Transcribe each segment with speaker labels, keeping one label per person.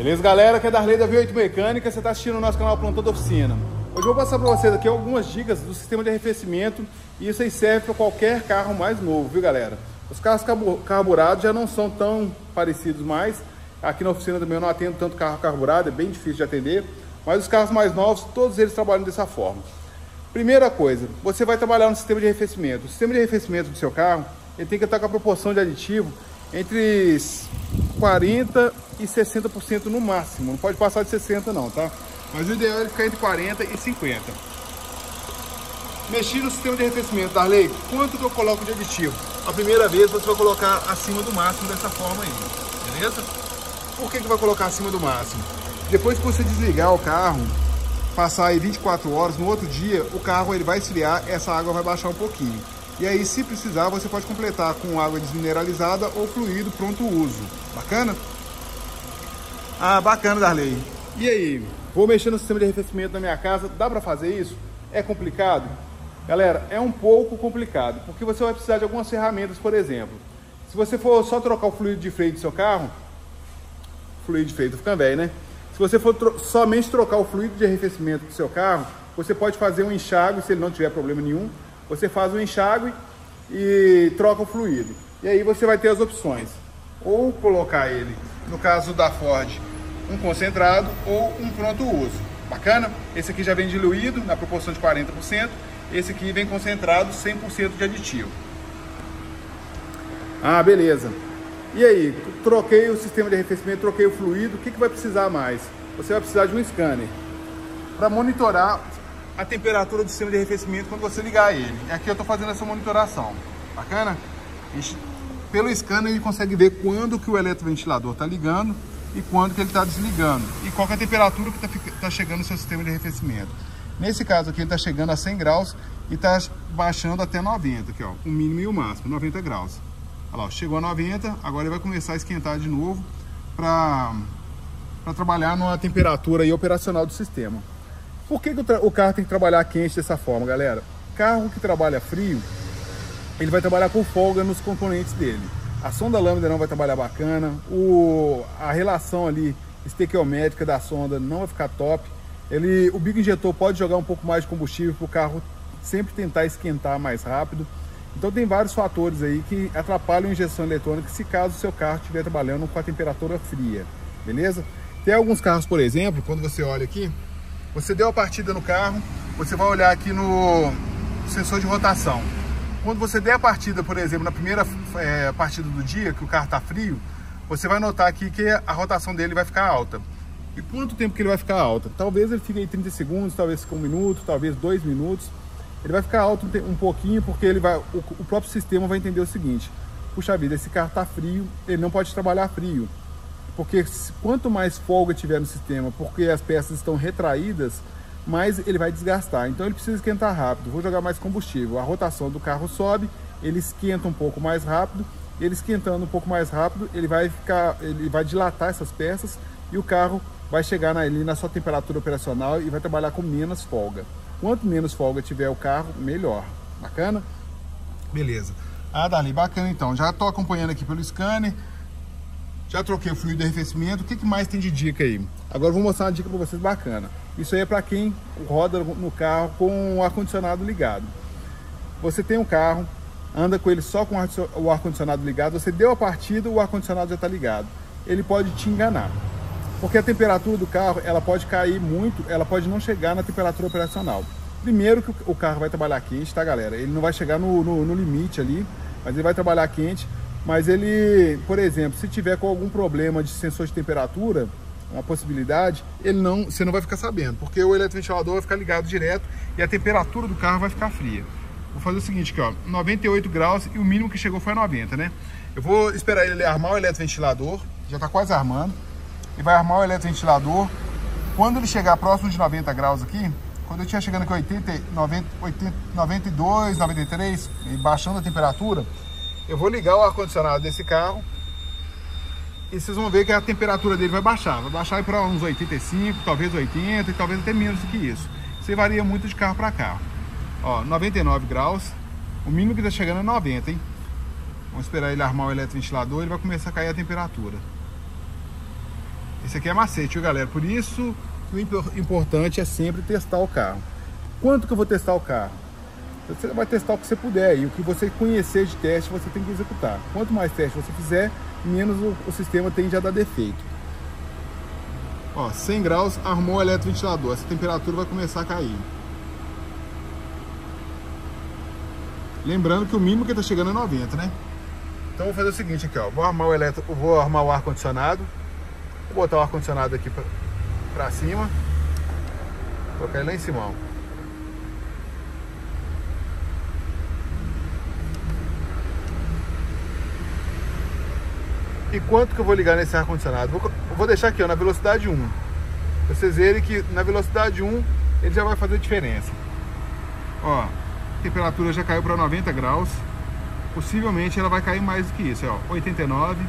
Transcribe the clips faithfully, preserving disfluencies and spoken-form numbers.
Speaker 1: Beleza, galera? Que é Darley da V oito Mecânica, você está assistindo o nosso canal Plantão da Oficina. Hoje eu vou passar para vocês aqui algumas dicas do sistema de arrefecimento e isso aí serve para qualquer carro mais novo, viu, galera? Os carros carburados já não são tão parecidos mais. Aqui na oficina também eu não atendo tanto carro carburado, é bem difícil de atender. Mas os carros mais novos, todos eles trabalham dessa forma. Primeira coisa, você vai trabalhar no sistema de arrefecimento. O sistema de arrefecimento do seu carro, ele tem que estar com a proporção de aditivo entre quarenta e sessenta por cento no máximo. Não pode passar de sessenta não, tá? Mas o ideal é ele ficar entre quarenta e cinquenta. Mexi no sistema de arrefecimento, Darley, quanto que eu coloco de aditivo? A primeira vez você vai colocar acima do máximo dessa forma aí, beleza? Por que que vai colocar acima do máximo? Depois que você desligar o carro, passar aí vinte e quatro horas, no outro dia o carro ele vai esfriar, essa água vai baixar um pouquinho. E aí, se precisar, você pode completar com água desmineralizada ou fluido pronto uso. Bacana? Ah, bacana, Darley. E aí? Vou mexer no sistema de arrefecimento da minha casa. Dá pra fazer isso? É complicado? Galera, é um pouco complicado, porque você vai precisar de algumas ferramentas, por exemplo. Se você for só trocar o fluido de freio do seu carro, fluido de freio, tô ficando velho, né? Se você for tro somente trocar o fluido de arrefecimento do seu carro, você pode fazer um enxágue, se ele não tiver problema nenhum. Você faz um enxágue e troca o fluido. E aí você vai ter as opções. Ou colocar ele, no caso da Ford, um concentrado ou um pronto uso. Bacana? Esse aqui já vem diluído na proporção de quarenta por cento. Esse aqui vem concentrado cem por cento de aditivo. Ah, beleza. E aí? Troquei o sistema de arrefecimento, troquei o fluido. O que que vai precisar mais? Você vai precisar de um scanner para monitorar a temperatura do sistema de arrefecimento quando você ligar ele. E aqui eu estou fazendo essa monitoração. Bacana? Pelo scanner ele consegue ver quando que o eletroventilador está ligando e quando que ele está desligando. E qual que é a temperatura que está tá chegando no seu sistema de arrefecimento. Nesse caso aqui ele está chegando a cem graus e está baixando até noventa, aqui ó, o mínimo e o máximo, noventa graus. Olha lá, chegou a noventa, agora ele vai começar a esquentar de novo para para trabalhar numa temperatura aí operacional do sistema. Por que que o carro tem que trabalhar quente dessa forma, galera? Carro que trabalha frio, ele vai trabalhar com folga nos componentes dele. A sonda lambda não vai trabalhar bacana, o, a relação ali estequiométrica da sonda não vai ficar top. Ele, o bico injetor pode jogar um pouco mais de combustível para o carro sempre tentar esquentar mais rápido. Então tem vários fatores aí que atrapalham a injeção eletrônica se caso o seu carro estiver trabalhando com a temperatura fria, beleza? Tem alguns carros, por exemplo, quando você olha aqui, você deu a partida no carro, você vai olhar aqui no sensor de rotação. Quando você der a partida, por exemplo, na primeira é, partida do dia, que o carro está frio, você vai notar aqui que a rotação dele vai ficar alta. E quanto tempo que ele vai ficar alta? Talvez ele fique aí trinta segundos, talvez um minuto, talvez dois minutos. Ele vai ficar alto um pouquinho porque ele vai, o, o próprio sistema vai entender o seguinte: puxa vida, esse carro está frio, ele não pode trabalhar frio. Porque quanto mais folga tiver no sistema, porque as peças estão retraídas, mais ele vai desgastar. Então ele precisa esquentar rápido. Vou jogar mais combustível. A rotação do carro sobe, ele esquenta um pouco mais rápido. Ele esquentando um pouco mais rápido, ele vai ficar, ele vai dilatar essas peças e o carro vai chegar na, ali na sua temperatura operacional e vai trabalhar com menos folga. Quanto menos folga tiver o carro, melhor. Bacana? Beleza. Ah, Darley, bacana então. Já estou acompanhando aqui pelo scanner. Já troquei o fluido de arrefecimento. O que que mais tem de dica aí? Agora eu vou mostrar uma dica para vocês bacana. Isso aí é para quem roda no carro com o ar-condicionado ligado. Você tem um carro, anda com ele só com o ar-condicionado ligado, você deu a partida, o ar-condicionado já está ligado. Ele pode te enganar. Porque a temperatura do carro, ela pode cair muito, ela pode não chegar na temperatura operacional. Primeiro que o carro vai trabalhar quente, tá, galera? Ele não vai chegar no, no, no limite ali, mas ele vai trabalhar quente. Mas ele, por exemplo, se tiver com algum problema de sensor de temperatura, uma possibilidade, ele não, você não vai ficar sabendo, porque o eletroventilador vai ficar ligado direto e a temperatura do carro vai ficar fria. Vou fazer o seguinte aqui, ó, noventa e oito graus e o mínimo que chegou foi noventa, né? Eu vou esperar ele armar o eletroventilador, já tá quase armando, e vai armar o eletroventilador. Quando ele chegar próximo de noventa graus aqui, quando eu estiver chegando aqui oitenta, noventa, oitenta, noventa e dois, noventa e três, e baixando a temperatura, eu vou ligar o ar-condicionado desse carro e vocês vão ver que a temperatura dele vai baixar. Vai baixar para uns oitenta e cinco, talvez oitenta e talvez até menos do que isso. Isso varia muito de carro para carro. Ó, noventa e nove graus, o mínimo que está chegando é noventa, hein? Vamos esperar ele armar o eletroventilador, ele vai começar a cair a temperatura. Isso aqui é macete, viu, galera? Por isso o importante é sempre testar o carro. Quanto que eu vou testar o carro? Você vai testar o que você puder e o que você conhecer de teste você tem que executar. Quanto mais teste você fizer, menos o, o sistema tende a dar defeito. Ó, cem graus, armou o eletroventilador, essa temperatura vai começar a cair. Lembrando que o mínimo que está chegando é noventa, né? Então vou fazer o seguinte aqui, ó, vou armar o eletro, vou armar o ar condicionado, vou botar o ar condicionado aqui pra, pra cima, vou colocar ele lá em cima, ó. E quanto que eu vou ligar nesse ar condicionado? Vou, vou deixar aqui, ó, na velocidade um. Pra vocês verem que na velocidade um ele já vai fazer diferença. Ó, a temperatura já caiu para noventa graus. Possivelmente ela vai cair mais do que isso, ó, oitenta e nove.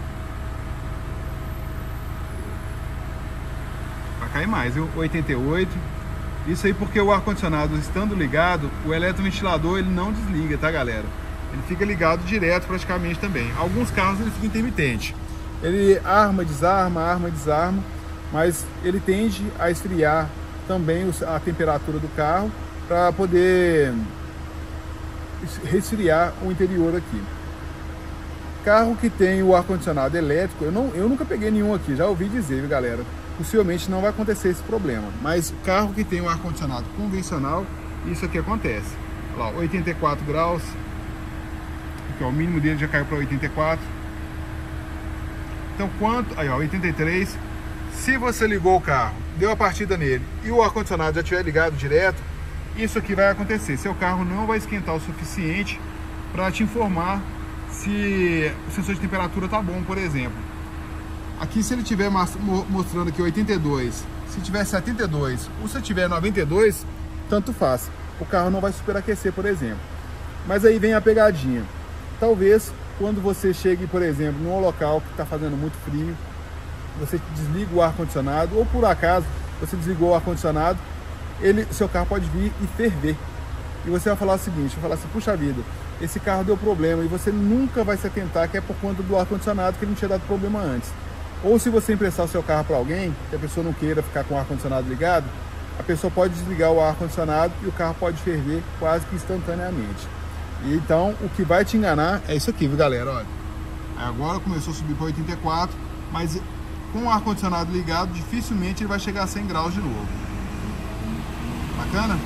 Speaker 1: Vai cair mais, viu? oitenta e oito. Isso aí porque o ar condicionado estando ligado, o eletroventilador ele não desliga, tá, galera? Ele fica ligado direto praticamente também. Alguns carros ele fica intermitente. Ele arma, desarma, arma, desarma, mas ele tende a esfriar também a temperatura do carro para poder resfriar o interior aqui. Carro que tem o ar-condicionado elétrico, eu, não, eu nunca peguei nenhum aqui, já ouvi dizer, viu, galera? Possivelmente não vai acontecer esse problema. Mas carro que tem o ar-condicionado convencional, isso aqui acontece. Olha lá, oitenta e quatro graus. Aqui, ó, o mínimo dele já caiu para oitenta e quatro. Então quanto... Aí, ó, oitenta e três. Se você ligou o carro, deu a partida nele e o ar-condicionado já estiver ligado direto, isso aqui vai acontecer. Seu carro não vai esquentar o suficiente para te informar se o sensor de temperatura tá bom, por exemplo. Aqui, se ele estiver mostrando aqui oitenta e dois, se tiver setenta e dois ou se tiver noventa e dois, tanto faz. O carro não vai superaquecer, por exemplo. Mas aí vem a pegadinha. Talvez quando você chegue, por exemplo, num local que está fazendo muito frio, você desliga o ar-condicionado, ou por acaso você desligou o ar-condicionado, ele, seu carro pode vir e ferver. E você vai falar o seguinte, vai falar assim, puxa vida, esse carro deu problema, e você nunca vai se atentar que é por conta do ar-condicionado que ele não tinha dado problema antes. Ou se você emprestar o seu carro para alguém, que a pessoa não queira ficar com o ar-condicionado ligado, a pessoa pode desligar o ar-condicionado e o carro pode ferver quase que instantaneamente. E então, o que vai te enganar é isso aqui, viu, galera? Olha, agora começou a subir para oitenta e quatro, mas com o ar-condicionado ligado, dificilmente ele vai chegar a cem graus de novo. Bacana?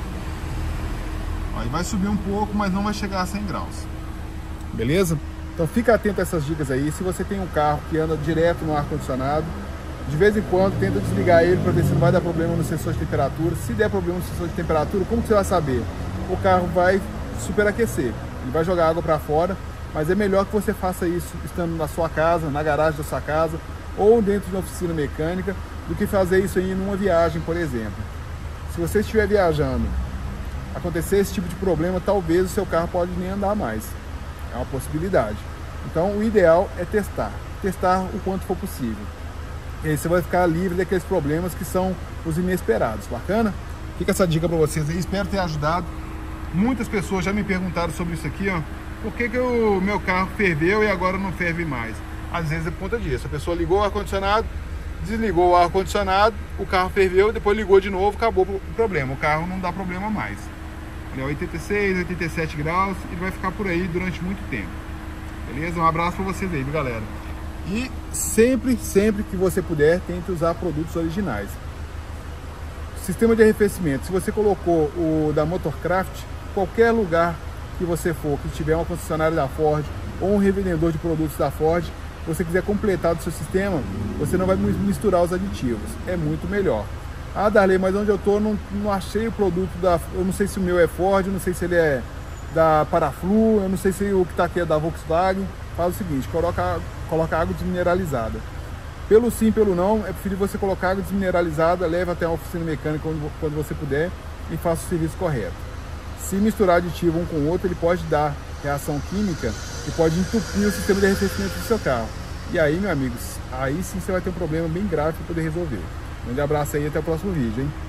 Speaker 1: Aí vai subir um pouco, mas não vai chegar a cem graus. Beleza? Então fica atento a essas dicas aí. Se você tem um carro que anda direto no ar-condicionado, de vez em quando tenta desligar ele para ver se não vai dar problema no sensor de temperatura. Se der problema no sensor de temperatura, como que você vai saber? O carro vai superaquecer, ele vai jogar água para fora, mas é melhor que você faça isso estando na sua casa, na garagem da sua casa ou dentro de uma oficina mecânica, do que fazer isso aí numa viagem, por exemplo. Se você estiver viajando, acontecer esse tipo de problema, talvez o seu carro pode nem andar mais. É uma possibilidade. Então o ideal é testar, testar o quanto for possível. E aí você vai ficar livre daqueles problemas que são os inesperados. Bacana? Fica essa dica para vocês aí, espero ter ajudado. Muitas pessoas já me perguntaram sobre isso aqui, ó. Por que que o meu carro ferveu e agora não ferve mais? Às vezes é por conta disso. A pessoa ligou o ar-condicionado, desligou o ar-condicionado, o carro ferveu, depois ligou de novo, acabou o problema. O carro não dá problema mais. Olha, oitenta e seis, oitenta e sete graus e vai ficar por aí durante muito tempo. Beleza? Um abraço para vocês aí, viu, galera? E sempre, sempre que você puder, tente usar produtos originais. Sistema de arrefecimento. Se você colocou o da Motorcraft, qualquer lugar que você for, que tiver uma concessionária da Ford ou um revendedor de produtos da Ford, você quiser completar do seu sistema, você não vai misturar os aditivos. É muito melhor. Ah, Darley, mas onde eu tô não, não achei o produto da... Eu não sei se o meu é Ford, eu não sei se ele é da Paraflu, eu não sei se o que está aqui é da Volkswagen. Faz o seguinte, coloca, coloca água desmineralizada. Pelo sim, pelo não, é preferível você colocar água desmineralizada, leve até a oficina mecânica quando, quando você puder e faça o serviço correto. Se misturar aditivo um com o outro, ele pode dar reação química e pode entupir o sistema de arrefecimento do seu carro. E aí, meus amigos, aí sim você vai ter um problema bem grave para poder resolver. Um grande abraço aí e até o próximo vídeo, hein?